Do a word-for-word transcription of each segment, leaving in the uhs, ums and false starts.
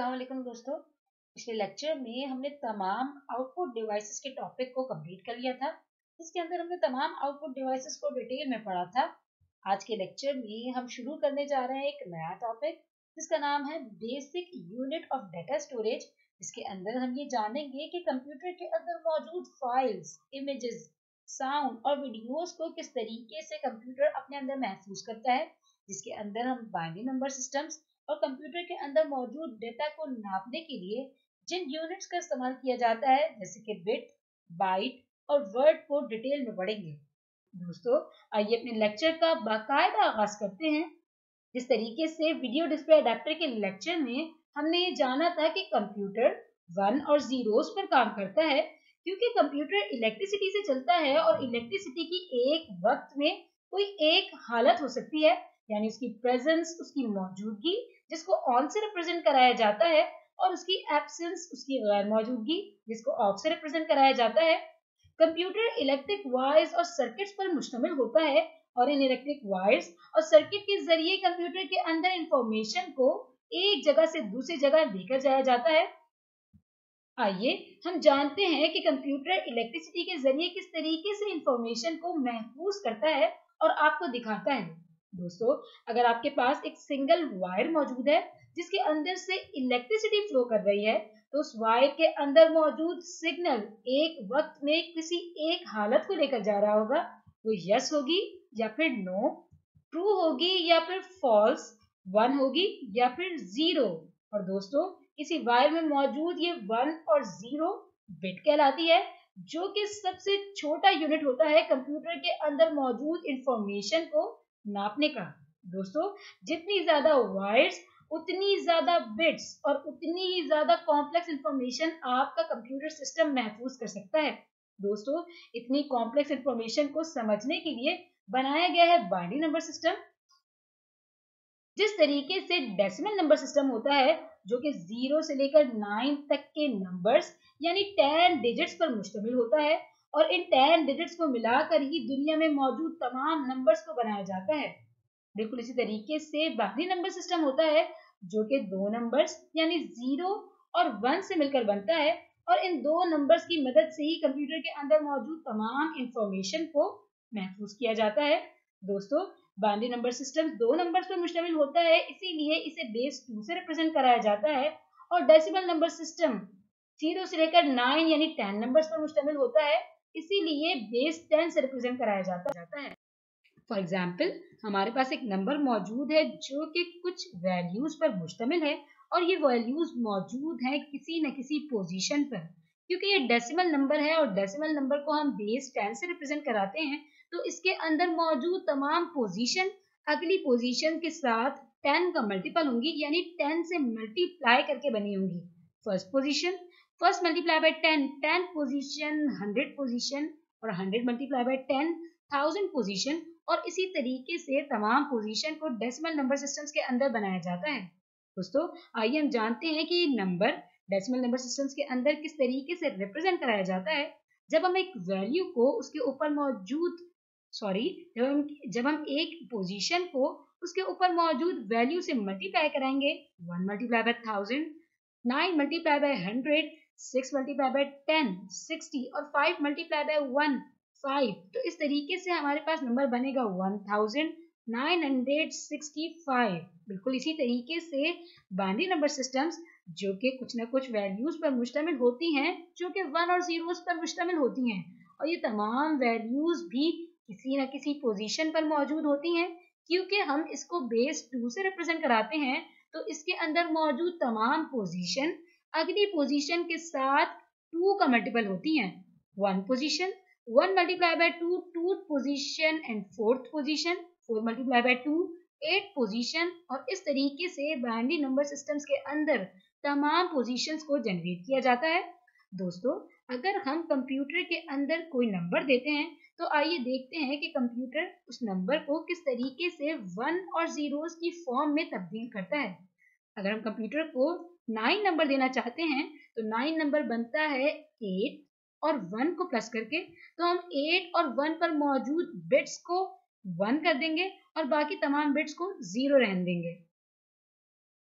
अस्सलाम वालेकुम दोस्तों। पिछले लेक्चर में हमने तमाम आउटपुट डिवाइसेस के टॉपिक को कंप्लीट कर लिया था। इसके अंदर हमने तमाम आउटपुट डिवाइसेस को डिटेल में पढ़ा था। आज के लेक्चर में हम शुरू करने जा रहे हैं एक नया टॉपिक जिसका नाम है basic unit of data storage. इसके अंदर हम ये जानेंगे कि कंप्यूटर के अंदर मौजूद फाइल्स, इमेजेस, साउंड और वीडियोस को किस तरीके से कंप्यूटर अपने अंदर महफूज करता है, जिसके अंदर हम बाइनरी नंबर सिस्टम्स और कंप्यूटर के अंदर मौजूद डेटा को नापने के लिए जिन यूनिट्स का इस्तेमाल किया जाता है जैसे कि बिट, बाइट और वर्ड को डिटेल में पढ़ेंगे। दोस्तों, आइए अपने लेक्चर का बाकायदा आगाज करते हैं। जिस तरीके से वीडियो डिस्प्ले अडेप्टर के लेक्चर में हमने ये जाना था कि कंप्यूटर वन और जीरोस पर काम करता है, क्योंकि कंप्यूटर इलेक्ट्रिसिटी से चलता है और इलेक्ट्रिसिटी की एक वक्त में कोई एक हालत हो सकती है, यानी उसकी प्रेजेंस, उसकी मौजूदगी जिसको ऑन से रिप्रेजेंट कराया जाता है, और उसकी एब्सेंस, उसकी गैर मौजूदगी जिसको ऑफ से रिप्रेजेंट कराया जाता है। कंप्यूटर इलेक्ट्रिक वायर्स और सर्किट्स पर मुश्तमिल होता है और इन इलेक्ट्रिक वायर्स और सर्किट के जरिए कंप्यूटर के अंदर इंफॉर्मेशन को एक जगह से दूसरी जगह लेकर जाया जाता है। आइए हम जानते हैं कि कंप्यूटर इलेक्ट्रिसिटी के जरिए किस तरीके से इंफॉर्मेशन को महफूज करता है और आपको दिखाता है। दोस्तों, अगर आपके पास एक सिंगल वायर मौजूद है जिसके अंदर से इलेक्ट्रिसिटी फ्लो कर रही है, तो उस वायर के अंदर मौजूद सिग्नल एक वक्त में किसी एक हालत को लेकर जा रहा होगा। वो यस होगी या फिर नो, ट्रू होगी या फिर फॉल्स, वन होगी या फिर जीरो। और दोस्तों, किसी वायर में मौजूद ये वन और जीरो बिट कहलाती है, जो कि सबसे छोटा यूनिट होता है कंप्यूटर के अंदर मौजूद इंफॉर्मेशन को नापने का। दोस्तों, जितनी ज्यादा वायर्स उतनी ज्यादा बिट्स और उतनी ही ज्यादा कॉम्प्लेक्स इंफॉर्मेशन आपका कंप्यूटर सिस्टम महफूज कर सकता है। दोस्तों, इतनी कॉम्प्लेक्स इंफॉर्मेशन को समझने के लिए बनाया गया है बाइनरी नंबर सिस्टम। जिस तरीके से डेसिमल नंबर सिस्टम होता है, जो कि जीरो से लेकर नाइन तक के नंबर्स यानी टेन डिजिट्स पर मुश्तमिल होता है, और इन टेन डिजिट्स को मिलाकर ही दुनिया में मौजूद तमाम नंबर्स को बनाया जाता है। बिल्कुल इसी तरीके से बाइनरी नंबर सिस्टम होता है, जो कि दो नंबर्स यानी जीरो और वन से मिलकर बनता है, और इन दो नंबर्स की मदद से ही कंप्यूटर के अंदर मौजूद तमाम इंफॉर्मेशन को महफूज किया जाता है। दोस्तों, बाइनरी नंबर सिस्टम दो नंबर्स पर मुश्तमिल होता है, इसीलिए इसे बेस टू से रिप्रेजेंट कराया जाता है, और डेसिमल नंबर सिस्टम जीरो से लेकर नाइन यानी टेन नंबर्स पर मुश्तमिल होता है, इसीलिए बेस टेन से रिप्रेजेंट कराया जाता है। फॉर एग्जाम्पल, हमारे पास एक नंबर मौजूद है जो कि कुछ वैल्यूज पर मुश्तमिल है, और ये वैल्यूज मौजूद हैं किसी न किसी पोजीशन पर। क्योंकि ये डेसिमल नंबर है और डेसिमल नंबर को हम बेस टेन से रिप्रेजेंट कराते हैं, तो इसके अंदर मौजूद तमाम पोजीशन अगली पोजीशन के साथ टेन का मल्टीपल होंगी, यानी टेन से मल्टीप्लाई करके बनी होंगी। First position, first multiply by ten, ten position, hundred position, और hundred multiply by ten, thousand position, और इसी तरीके से तमाम पोजीशन को डेसिमल नंबर सिस्टम्स के अंदर बनाया जाता है। दोस्तों, आइए हम जानते हैं कि नंबर डेसिमल नंबर सिस्टम्स के अंदर किस तरीके से रिप्रेजेंट कराया जाता है। जब हम एक वैल्यू को उसके ऊपर मौजूद सॉरी जब हम जब हम एक पोजीशन को उसके ऊपर मौजूद वैल्यू से मल्टीप्लाई कराएंगे, one multiply by thousand, nine multiply by hundred, six multiply by ten, sixty, और five multiply by one, five, तो इस तरीके से हमारे पास नंबर बनेगा one thousand nine hundred sixty five. बिल्कुल इसी तरीके से बाइनरी नंबर सिस्टम्स, जो कि कुछ ना कुछ वैल्यूज पर मुश्तमिल होती हैं, जो कि वन और जीरोस पर मुश्तमिल होती हैं, और ये तमाम वैल्यूज भी किसी न किसी पोजीशन पर मौजूद होती हैं। क्योंकि हम इसको बेस टू से रिप्रेजेंट कराते हैं, तो इसके अंदर मौजूद तमाम पोजीशन अगली पोजीशन के साथ टू का मल्टीपल होती हैं। One position, one multiply by two, two position, and fourth position, four multiply by two, eight position, और इस तरीके से बाइनरी नंबर सिस्टम्स के अंदर तमाम पोजीशंस को जनरेट किया जाता है। दोस्तों, अगर हम कंप्यूटर के अंदर कोई नंबर देते हैं, तो आइए देखते हैं कि कंप्यूटर उस नंबर को किस तरीके से वन और जीरोस की फॉर्म में तब्दील करता है। अगर हम कंप्यूटर को नाइन नंबर देना चाहते हैं, तो नाइन नंबर बनता है एट और वन को प्लस करके, तो हम एट और वन पर मौजूद बिट्स को वन कर देंगे और बाकी तमाम बिट्स को जीरो रहने देंगे।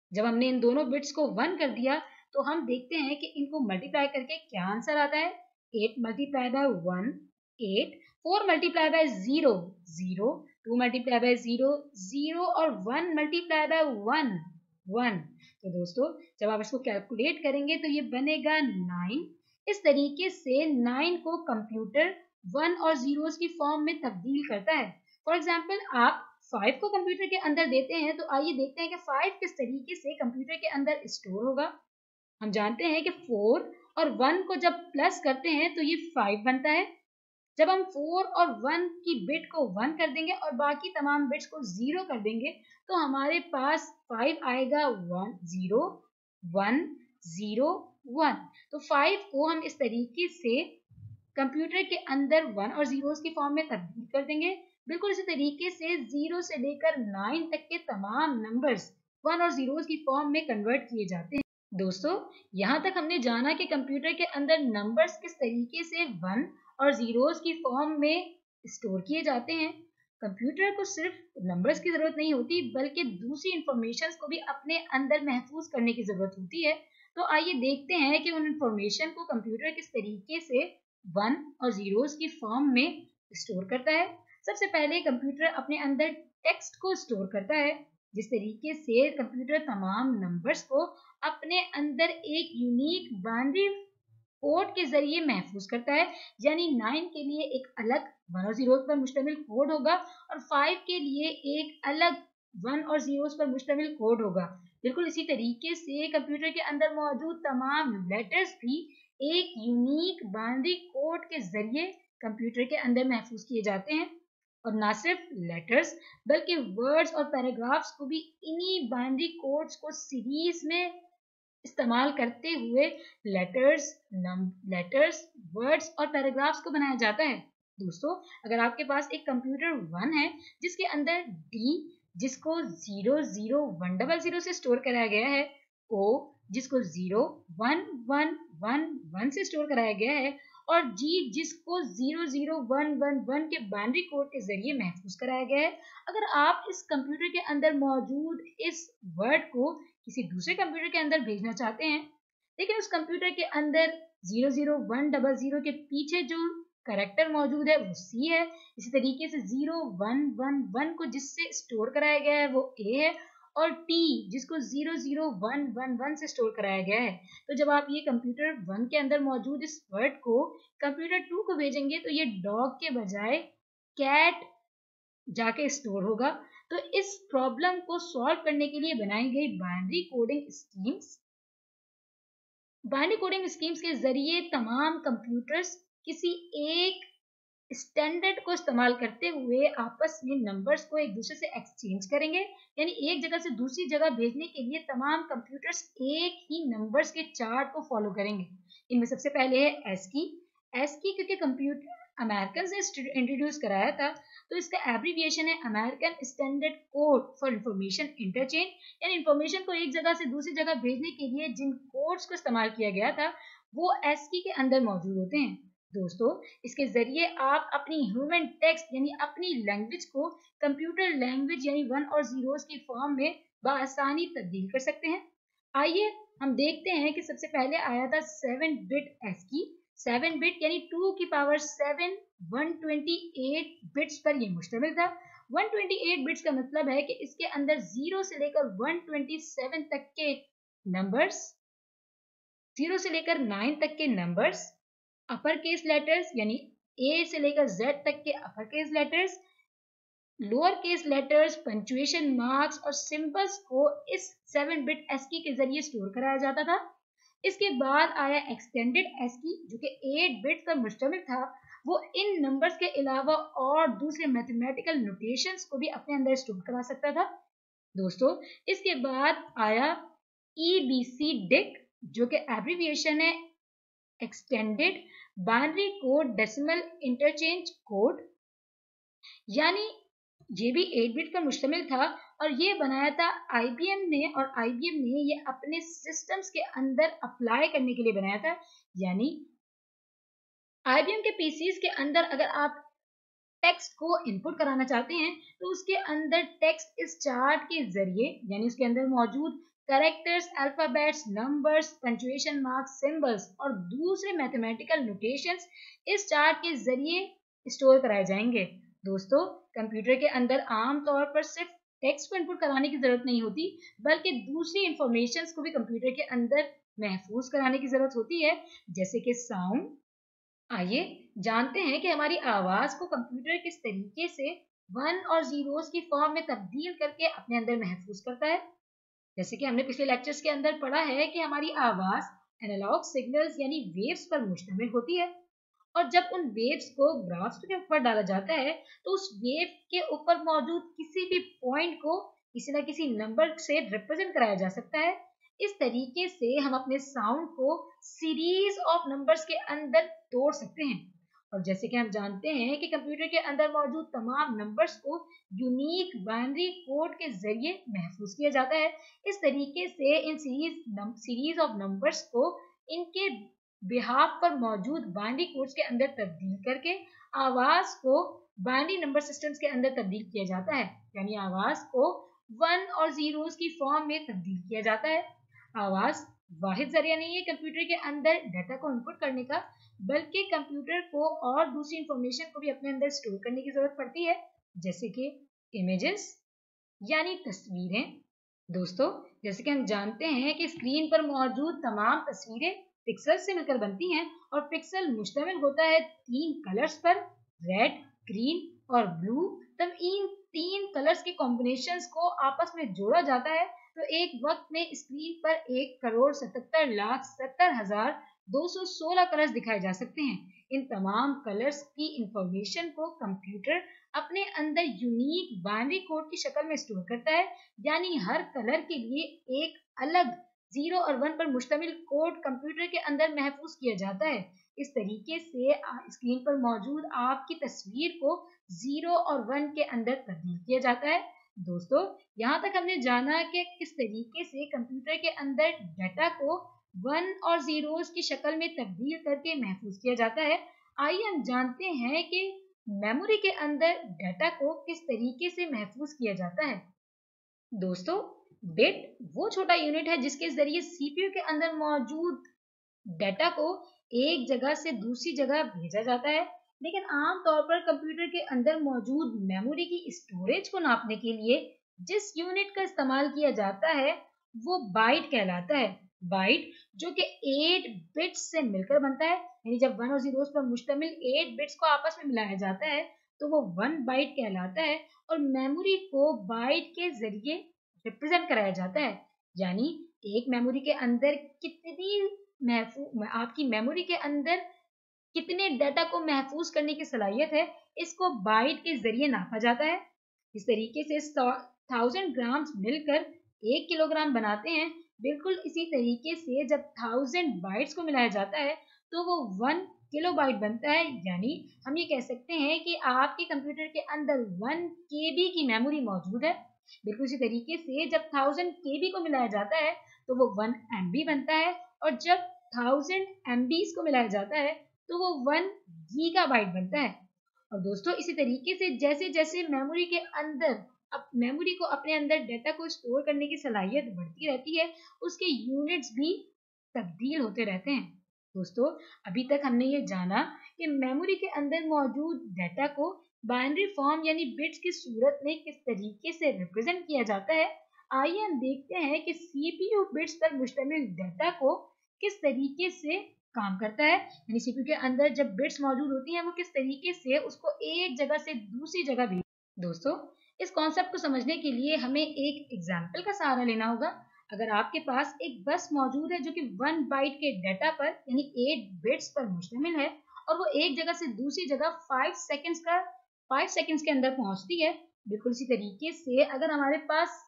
जब हमने इन दोनों बिट्स को वन कर दिया तो हम देखते हैं कि इनको मल्टीप्लाई करके क्या आंसर आता है। Eight multiply by one, eight, four multiply by zero, zero, two multiply by zero, zero, और one multiply by one, one. तो दोस्तों जब आप इसको कैलकुलेट करेंगे तो ये बनेगा नाइन। इस तरीके से नाइन को कंप्यूटर वन और जीरोस की फॉर्म में तब्दील करता है। फॉर एग्जाम्पल आप फाइव को कंप्यूटर के अंदर देते हैं तो आइए देखते हैं कि फाइव किस तरीके से कंप्यूटर के अंदर स्टोर होगा। हम जानते हैं कि फोर और वन को जब प्लस करते हैं तो ये फाइव बनता है। जब हम फोर और वन की बिट को वन कर देंगे और बाकी तमाम बिट्स को जीरो कर देंगे तो हमारे पास फाइव आएगा, one, zero, one, zero, one. तो फाइव को हम इस तरीके से कंप्यूटर के अंदर वन और जीरोस की फॉर्म में तब्दील कर देंगे। बिल्कुल इसी तरीके से जीरो से लेकर नाइन तक के तमाम नंबर्स वन और जीरोस की फॉर्म में कन्वर्ट किए जाते हैं। दोस्तों यहाँ तक हमने जाना कि कंप्यूटर के अंदर नंबर्स किस तरीके से वन और जीरोस की फॉर्म में स्टोर किए जाते हैं। कंप्यूटर को सिर्फ नंबर्स की जरूरत नहीं होती बल्कि दूसरी इंफॉर्मेशन को भी अपने अंदर महफूज करने की जरूरत होती है। तो आइए देखते हैं कि उन इंफॉर्मेशन को कंप्यूटर किस तरीके से वन और जीरोस की फॉर्म में स्टोर करता है। सबसे पहले कंप्यूटर अपने अंदर टेक्स्ट को स्टोर करता है। जिस तरीके से कंप्यूटर तमाम नंबर्स को अपने अंदर एक यूनिक बाइनरी कोड के जरिए महफूज करता है, यानी नाइन के लिए एक अलग वन और जीरो पर मुश्तमिल कोड होगा और फाइव के लिए एक अलग वन और जीरोस पर मुश्तमिल कोड होगा। बिल्कुल इसी तरीके से कंप्यूटर के अंदर मौजूद तमाम लेटर्स भी एक यूनिक बाइनरी कोड के जरिए कंप्यूटर के अंदर महफूज किए जाते हैं। और ना सिर्फ लेटर्स बल्कि वर्ड्स और पैराग्राफ्स को भी इन्हीं बाइनरी कोड्स को सीरीज में इस्तेमाल करते हुए लेटर्स, लेटर्स, वर्ड्स और पैराग्राफ्स को बनाया जाता है। दोस्तों अगर आपके पास एक कंप्यूटर वन है जिसके अंदर डी जिसको zero zero one double zero से स्टोर कराया गया है, ओ जिसको zero one one one one से स्टोर कराया गया है और जी जिसको zero zero one one one के बाइनरी कोड के जरिए महफूज कराया गया है। अगर आप इस कंप्यूटर के अंदर मौजूद इस वर्ड को किसी दूसरे कंप्यूटर के अंदर भेजना चाहते हैं लेकिन उस कंप्यूटर के अंदर zero zero one double zero के पीछे जो कैरेक्टर मौजूद है वो सी है, इसी तरीके से जीरो वन वन वन को जिससे स्टोर कराया गया है वो ए है और टी जिसको zero zero one one one से स्टोर कराया गया है। तो जब आप ये कंप्यूटर वन के अंदर मौजूद इस वर्ड को कंप्यूटर टू को भेजेंगे तो ये डॉग के बजाय कैट जाके स्टोर होगा। तो इस प्रॉब्लम को सॉल्व करने के लिए बनाई गई binary coding schemes binary coding schemes के जरिए तमाम कंप्यूटर्स किसी एक स्टैंडर्ड को इस्तेमाल करते हुए आपस में नंबर्स को एक दूसरे से एक्सचेंज करेंगे, यानी एक जगह से दूसरी जगह भेजने के लिए तमाम कंप्यूटर्स एक ही नंबर्स के चार्ट को फॉलो करेंगे। इनमें सबसे पहले है एस्की। एस्की क्योंकि कंप्यूटर अमेरिकन ने इंट्रोड्यूस कराया था तो इसका एब्रीविएशन है American standard code for information interchange, यानी इंफॉर्मेशन को एक जगह से दूसरी जगह भेजने के लिए जिन कोड्स को इस्तेमाल किया गया था वो एस्की के अंदर मौजूद होते हैं। दोस्तों इसके जरिए आप अपनी ह्यूमन टेक्स्ट यानी अपनी लैंग्वेज को कंप्यूटर लैंग्वेज यानी वन और जीरोस की फॉर्म में बआसानी तब्दील कर सकते हैं। आइए हम देखते हैं कि सबसे पहले आया था seven bit ASCII. Seven bit यानी टू की power seven one twenty eight bits पर यह मुश्तमिल था। वन ट्वेंटी एट बिट्स का मतलब है कि इसके अंदर जीरो से लेकर वन ट्वेंटी सेवन तक के नंबर्स, जीरो से लेकर नाइन तक के नंबर्स, अपर केस लेटर्स यानी ए से लेकर जेड तक के upper case letters, lower case letters, punctuation marks और सिंबल्स को इस सेवन बिट एस्की के जरिए स्टोर कराया जाता था। इसके बाद आया एक्सटेंडेड एस्की जो कि एट बिट्स पर मुश्तमिल था। वो इन नंबर्स के अलावा और दूसरे मैथमेटिकल नोटेशंस को भी अपने अंदर स्टोर करा सकता था। दोस्तों इसके बाद आया ई बी सी डिक जो कि एब्रीविएशन है extended binary code decimal interchange code, यानी ये भी एट बिट पर मुश्तमिल था और ये बनाया था आईबीएम ने और आईबीएम ने ये अपने सिस्टम्स के अंदर अप्लाई करने के लिए बनाया था। यानी आईबीएम के पीसीज के अंदर अगर आप टेक्स्ट को इनपुट कराना चाहते हैं तो उसके अंदर टेक्स्ट इस चार्ट के जरिए यानी उसके अंदर मौजूद characters, alphabets, numbers, punctuation marks, symbols और दूसरे मैथमेटिकल नोटेशंस इस चार्ट के जरिए स्टोर कराए जाएंगे। दोस्तों, कंप्यूटर के अंदर आमतौर पर सिर्फ टेक्स्ट को इनपुट कराने की जरूरत नहीं होती, बल्कि दूसरी इंफॉर्मेशन को भी कंप्यूटर के अंदर महफूज कराने की जरूरत होती है, जैसे कि साउंड। आइए जानते हैं कि हमारी आवाज को कंप्यूटर किस तरीके से वन और जीरोस की फॉर्म में तब्दील करके अपने अंदर महफूज करता है। जैसे कि हमने पिछले लेक्चर्स के अंदर पढ़ा है कि हमारी आवाज एनालॉग सिग्नल्स यानी वेव्स पर मुश्तमिल होती है, और जब उन वेव्स को ग्राफ्स के ऊपर डाला जाता है तो उस वेव के ऊपर मौजूद किसी भी पॉइंट को किसी न किसी नंबर से रिप्रेजेंट कराया जा सकता है। इस तरीके से हम अपने साउंड को सीरीज ऑफ नंबर्स के अंदर तोड़ सकते हैं। और जैसे कि हम जानते हैं कि कंप्यूटर के अंदर मौजूद तमाम नंबर्स को यूनिक बाइनरी कोड के जरिए महफूज किया जाता है। इस तरीके से इन सीरीज सीरीज ऑफ नंबर्स को इनके बिहाफ पर मौजूद बाइनरी कोड्स के अंदर तब्दील करके आवाज को बाइनरी नंबर सिस्टम्स के अंदर तब्दील किया जाता है, यानी आवाज को वन और जीरोस की फॉर्म में तब्दील किया जाता है। आवाज वाहिद जरिया नहीं है कंप्यूटर के अंदर डाटा को इनपुट करने का, बल्कि कंप्यूटर को और दूसरी इंफॉर्मेशन को भी अपने अंदर स्टोर करने की जरूरत पड़ती है, जैसे कि इमेजेस यानी तस्वीरें। दोस्तों, जैसे कि हम जानते हैं कि स्क्रीन पर मौजूद तमाम तस्वीरें पिक्सल से मिलकर बनती हैं, और पिक्सल मुश्तमिल होता है तीन कलर्स पर, रेड, ग्रीन और ब्लू। तब इन तीन कलर्स के कॉम्बिनेशंस को आपस में जोड़ा जाता है तो एक वक्त में स्क्रीन पर एक करोड़ सतहत्तर लाख सत्तर हजार दो सौ सोलह कलर्स दिखाए जा सकते हैं। इन तमाम कलर्स की इंफॉर्मेशन को कंप्यूटर अपने अंदर यूनिक बाइनरी कोड की शक्ल में स्टोर करता है, यानी हर कलर के लिए एक अलग जीरो और वन पर मुश्तमिल कोड कंप्यूटर के अंदर महफूज किया जाता है। इस तरीके से स्क्रीन पर मौजूद आपकी तस्वीर को जीरो और वन के अंदर तब्दील किया जाता है। दोस्तों, यहाँ तक हमने जाना कि किस तरीके से कंप्यूटर के अंदर डाटा को वन और जीरोस की शक्ल में तब्दील करके महफूज किया जाता है। आइए हम जानते हैं कि मेमोरी के अंदर डाटा को किस तरीके से महफूज किया जाता है। दोस्तों, बिट वो छोटा यूनिट है जिसके जरिए सीपीयू के अंदर मौजूद डाटा को एक जगह से दूसरी जगह भेजा जाता है, लेकिन आमतौर पर कंप्यूटर के अंदर मौजूद मेमोरी की स्टोरेज को नापने के लिए जिस यूनिट का इस्तेमाल किया जाता है वो बाइट कहलाता है। बाइट जो कि एट बिट्स से मिलकर बनता है, यानी जब वन और जीरोस पर मुश्तमिल एट बिट्स को आपस में मिलाया जाता है तो वो वन बाइट कहलाता है, और मेमोरी को बाइट के जरिए रिप्रेजेंट कराया जाता है। यानी एक मेमोरी के अंदर कितनी महफूज आपकी मेमोरी के अंदर कितने डाटा को महफूज करने की सलाहियत है, इसको बाइट के जरिए नापा जाता है। इस तरीके से थाउजेंड ग्राम्स मिलकर एक किलोग्राम बनाते हैं। बिल्कुल इसी तरीके से जब थाउजेंड बाइट्स को मिलाया जाता है तो वो वन किलो बाइट बनता है, यानी हम ये कह सकते हैं कि आपके कंप्यूटर के अंदर वन केबी की मेमोरी मौजूद है। बिल्कुल इसी तरीके से जब थाउजेंड केबी को मिलाया जाता है तो वो वन एमबी बनता है, और जब थाउजेंड एमबीज को मिलाया जाता है तो वो वन गीगाबाइट बनता है। और दोस्तों, इसी तरीके से जैसे जैसे मेमोरी के अंदर अब मेमोरी को अपने अंदर डाटा को स्टोर करने की सलाहियत बढ़ती रहती है, उसके यूनिट्स भी तब्दील होते रहते हैं। दोस्तों, अभी तक हमने ये जाना कि मेमोरी के अंदर मौजूद डाटा को बाइनरी फॉर्म यानी बिट्स की सूरत में किस तरीके से रिप्रेजेंट किया जाता है। आइए हम देखते हैं कि सीपीयू बिट्स पर मुश्तमिल डाटा को किस तरीके से काम करता है, यानी सीपीयू के अंदर जब बिट्स मौजूद होती हैं वो किस तरीके से उसको एक जगह से दूसरी जगह भेज। दोस्तों, इस कॉन्सेप्ट को समझने के लिए हमें एक एग्जाम्पल का सहारा लेना होगा। अगर आपके पास एक बस मौजूद है जो कि वन बाइट के डाटा पर यानी एट बिट्स पर मुश्तमिल है, और वो एक जगह से दूसरी जगह फाइव सेकेंड्स का फाइव सेकेंड्स के अंदर पहुंचती है, बिल्कुल इसी तरीके से अगर हमारे पास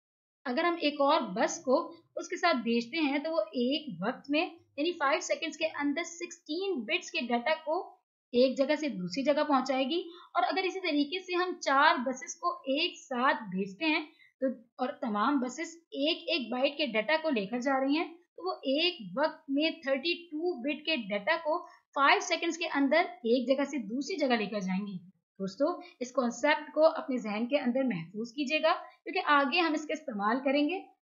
अगर हम एक और बस को उसके साथ भेजते हैं तो वो एक वक्त में यानी फाइव सेकेंड्स के अंदर सिक्सटीन बिट्स के डाटा को एक जगह से दूसरी जगह पहुंचाएगी। और अगर इसी तरीके से हम चार बसेस को एक साथ भेजते हैं तो और तमाम बसेस एक एक बाइट के डाटा को लेकर जा रही हैं तो वो एक वक्त में थर्टी टू बिट के डाटा को फाइव सेकेंड्स के अंदर एक जगह से दूसरी जगह लेकर जाएंगी। दोस्तों, इस कॉन्सेप्ट को अपने जहन के अंदर महफूज कीजिएगा क्योंकि आगे हम इसका इस्तेमाल करेंगे।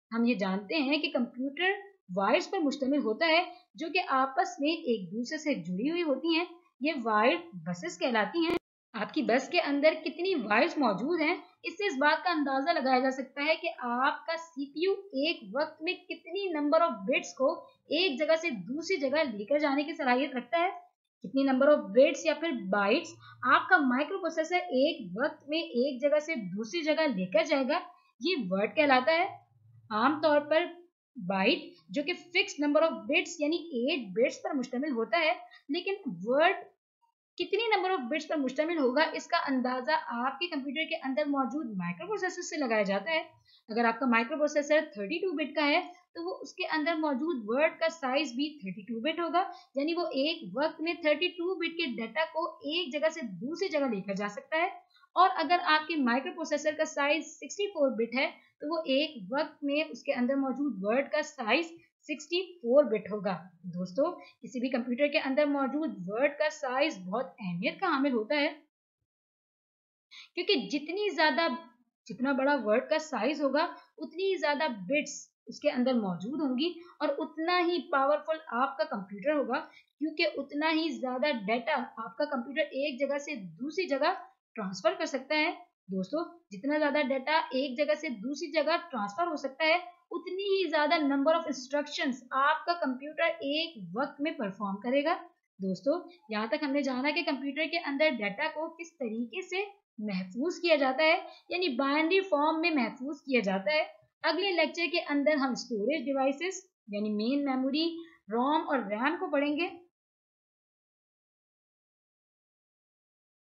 हम ये जानते हैं कि कंप्यूटर वायर्स पर मुश्तमिल होता है जो कि आपस में एक दूसरे से जुड़ी हुई होती हैं। ये वायर बसेस कहलाती हैं। आपकी बस के अंदर कितनी वायर्स मौजूद हैं, इससे इस बात का अंदाजा लगाया जा सकता है कि आपका सीपीयू एक वक्त में कितनी नंबर ऑफ बिट्स को एक जगह से दूसरी जगह लेकर जाने की सलाहियत रखता है। कितनी नंबर ऑफ बिट्स या फिर बाइट्स आपका माइक्रो प्रोसेसर एक वक्त में एक जगह से दूसरी जगह लेकर जाएगा, ये वर्ड कहलाता है। आमतौर पर बाइट जो कि फिक्स नंबर ऑफ बिट्स यानी एट बिट्स पर मुश्तमिल होता है, लेकिन वर्ड कितनी नंबर ऑफ बिट्स पर मुश्तमिल होगा इसका अंदाजा आपके कंप्यूटर के अंदर मौजूद माइक्रो प्रोसेसर से लगाया जाता है। अगर आपका microprocessor thirty two bit का है तो वो उसके अंदर मौजूद वर्ड का साइज भी थर्टी टू बिट होगा, यानी वो एक वक्त में थर्टी टू बिट के डाटा को एक जगह से दूसरी जगह लेकर जा सकता है। और अगर आपके माइक्रो प्रोसेसर का साइज सिक्सटी फोर बिट है तो वो एक वक्त में उसके अंदर मौजूद वर्ड का साइज सिक्सटी फोर बिट होगा। दोस्तों, किसी भी कंप्यूटर के अंदर मौजूद वर्ड का साइज बहुत अहमियत का हामिल होता है, क्योंकि जितनी ज्यादा जितना बड़ा वर्ड का साइज होगा उतनी ज्यादा बिट्स उसके अंदर मौजूद होंगी और उतना ही पावरफुल आपका कंप्यूटर होगा, क्योंकि उतना ही ज्यादा डाटा आपका कंप्यूटर एक जगह से दूसरी जगह ट्रांसफर कर सकता है। दोस्तों, जितना ज्यादा डाटा एक जगह से दूसरी जगह ट्रांसफर हो सकता है उतनी ही ज्यादा नंबर ऑफ इंस्ट्रक्शंस आपका कंप्यूटर एक वक्त में परफॉर्म करेगा। दोस्तों, यहाँ तक हमने जाना कि कंप्यूटर के अंदर डाटा को किस तरीके से महफूज किया जाता है, यानी बाइनरी फॉर्म में महफूज किया जाता है। अगले लेक्चर के अंदर हम स्टोरेज डिवाइसेस यानी मेन मेमोरी, रोम और रैम को पढ़ेंगे।